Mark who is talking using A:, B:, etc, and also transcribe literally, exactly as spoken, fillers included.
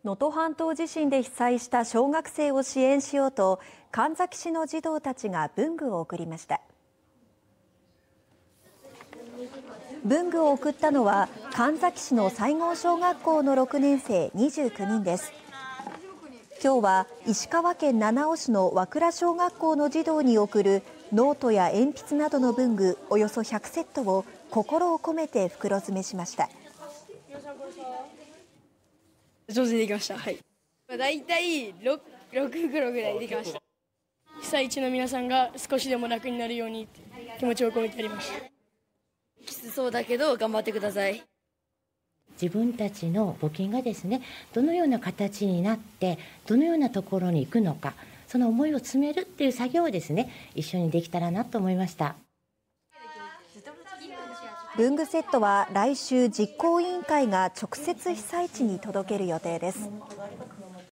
A: 能登半島地震で被災した小学生を支援しようと、神埼市の児童たちが文具を贈りました。文具を贈ったのは神埼市の西郷小学校のろくねん生にじゅうきゅうにんです。今日は石川県七尾市の和倉小学校の児童に贈るノートや鉛筆などの文具およそひゃくセットを心を込めて袋詰めしました。
B: 上手にできました。はい。だいたいろく袋ぐらいできました。被災地の皆さんが少しでも楽になるように気持ちを込めてやりました。きつそうだけど頑張ってください。
C: 自分たちの募金がですね、どのような形になってどのようなところに行くのか、その思いを詰めるっていう作業をですね、一緒にできたらなと思いました。
A: 文具セットは来週実行委員会が直接被災地に届ける予定です。